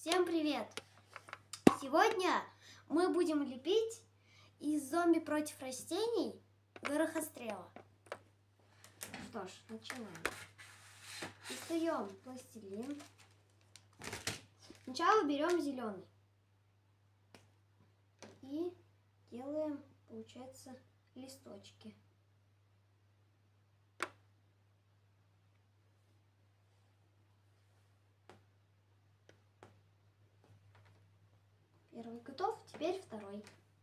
Всем привет! Сегодня мы будем лепить из зомби против растений горохострела. Что ж, начинаем. Достаем пластилин. Сначала берем зеленый и делаем, получается, листочки. Первый готов, теперь второй.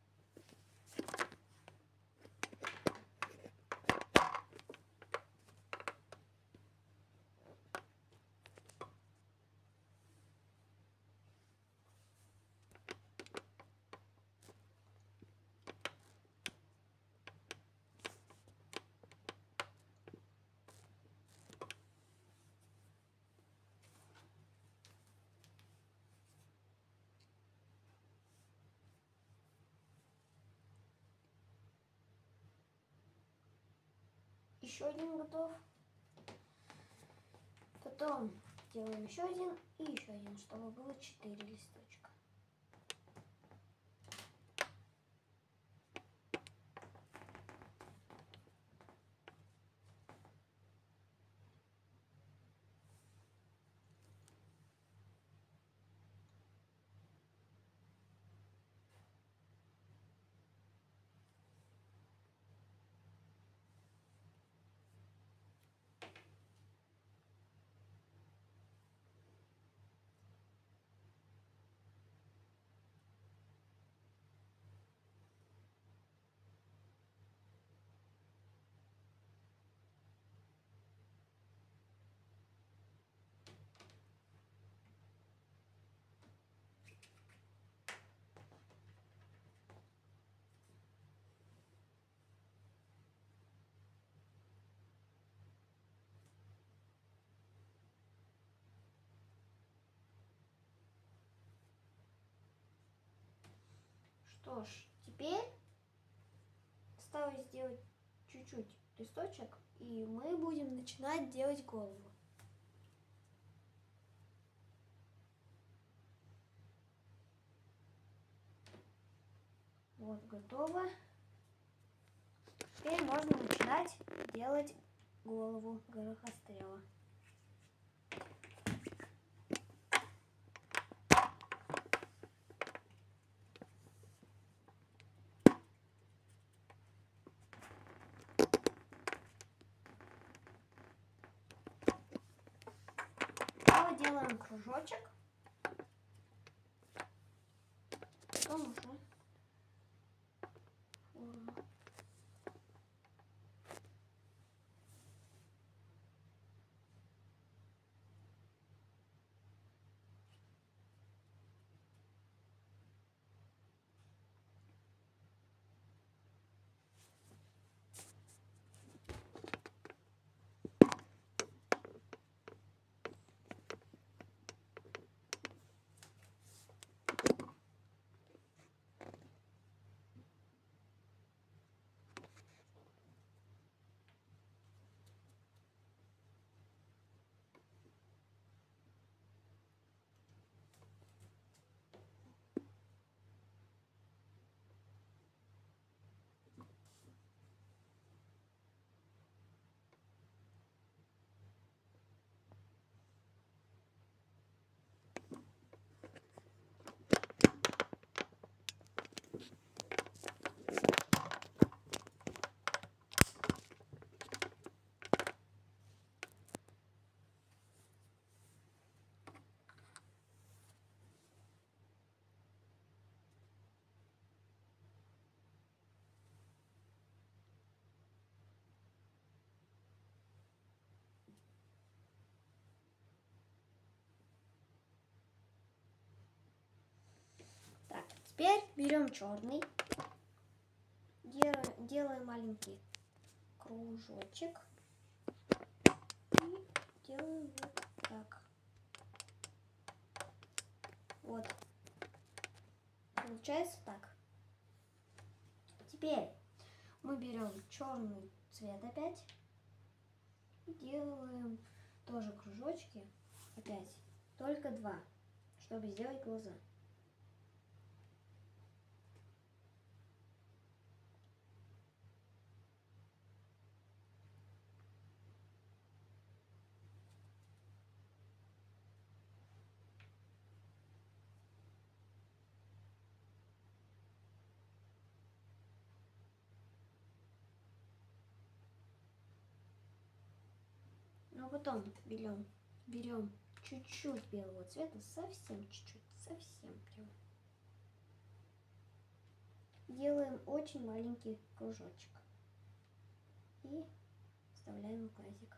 Еще один готов. Потом делаем еще один и еще один, чтобы было 4 листочка. Что ж, теперь осталось сделать чуть-чуть листочек, и мы будем начинать делать голову. Вот, готово. Теперь можно начинать делать голову горохострела. Сначала делаем кружочек, потом уже форму. Так, теперь берем черный, делаем маленький кружочек и делаем вот так. Вот. Получается так. Теперь мы берем черный цвет опять и делаем тоже кружочки опять, только 2, чтобы сделать глаза. Ну, а потом берем чуть-чуть белого цвета, совсем чуть-чуть, совсем прям. Делаем очень маленький кружочек и вставляем в глазик.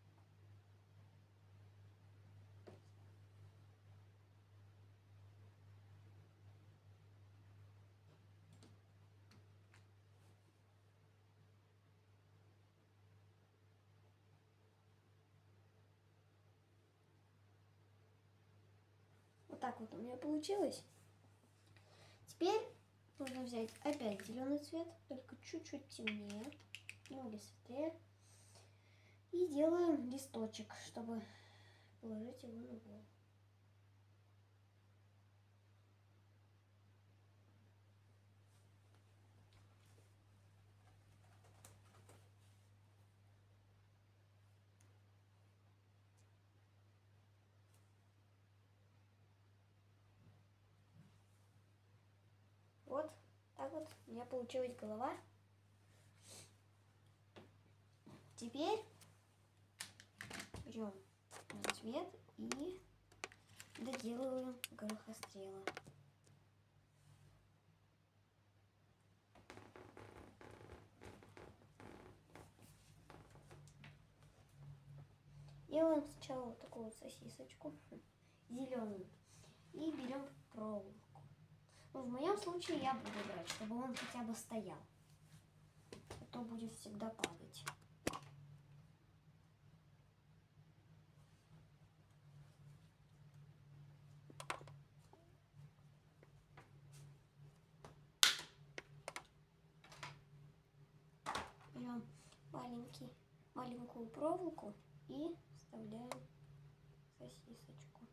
Вот так вот у меня получилось. Теперь нужно взять опять зеленый цвет, только чуть-чуть темнее, немного светлее. И делаем листочек, чтобы положить его на голову. Вот так вот у меня получилась голова. Теперь берем цвет и доделываем горохострела. Делаем сначала вот такую вот сосисочку зеленую и берем проволоку. Ну, в моем случае я буду брать, чтобы он хотя бы стоял, а то будет всегда падать. Берем маленькую проволоку и вставляем сосисочку.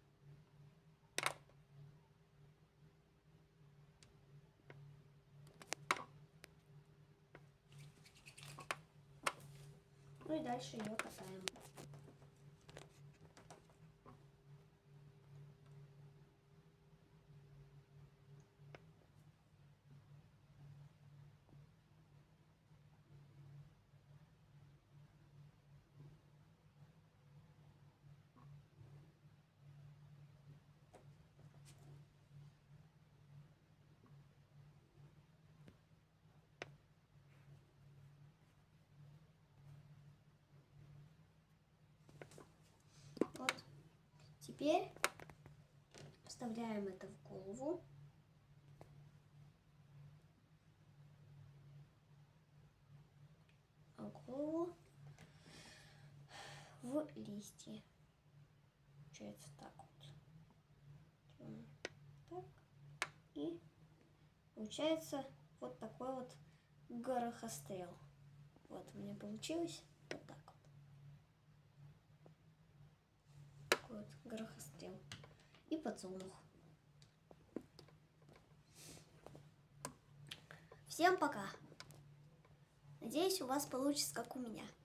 Ну и дальше ее катаем. Вот. Теперь вставляем это в голову. А голову в листья. Получается так вот. Так. И получается вот такой вот горохострел. Вот у меня получилось вот так вот. Такой вот горохострел. И подсолнух. Всем пока! Надеюсь, у вас получится, как у меня.